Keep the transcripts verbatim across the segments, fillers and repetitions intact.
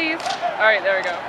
please. All right, there we go.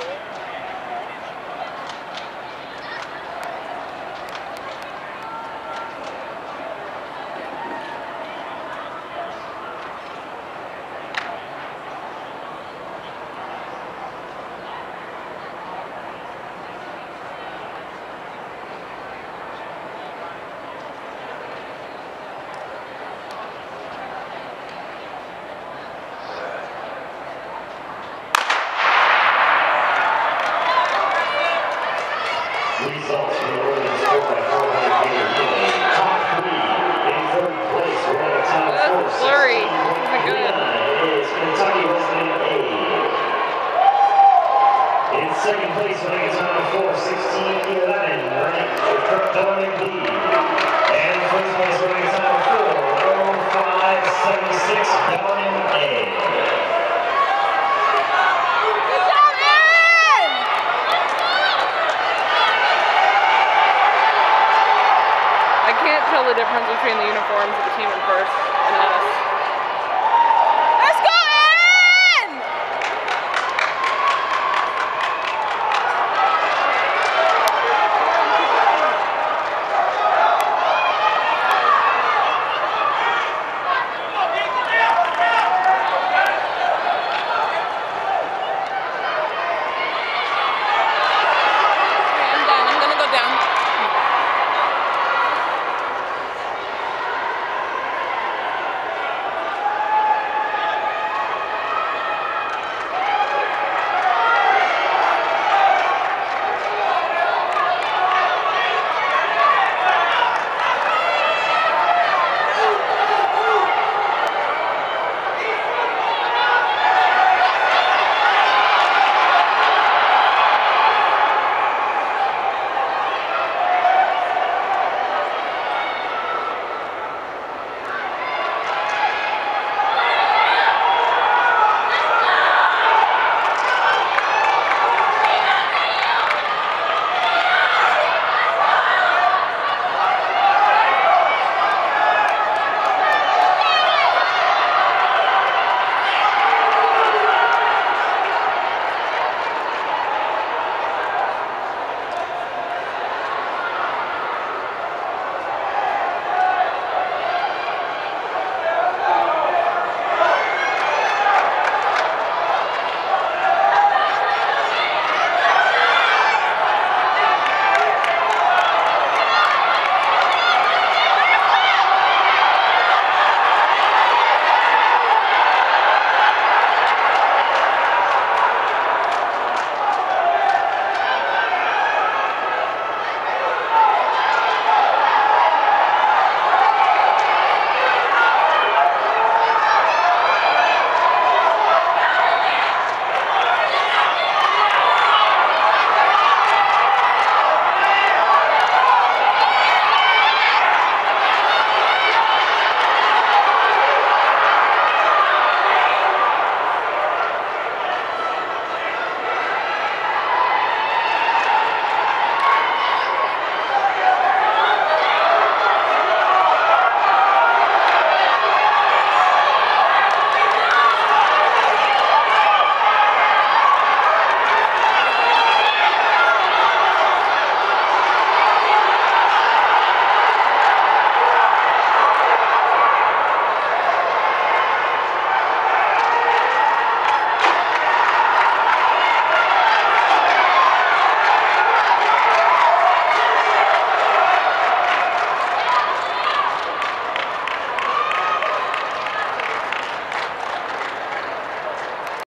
Results from the women's four by four hundred meter relay. Top three in third place, running time four blurry. sixteen is Kentucky Wesleyan A. In second place, running time four sixteen eleven, running Kirk Dillon B. And first place, running time four oh five seventy-six, Dillon A. I can't tell the difference between the uniforms of the team in first.